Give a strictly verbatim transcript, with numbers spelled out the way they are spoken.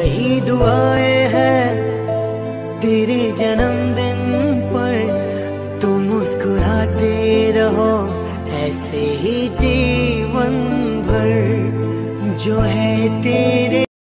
यही दुआएं हैं तेरे जन्मदिन पर, तुम मुस्कुराते रहो ऐसे ही जीवन भर। जो है तेरे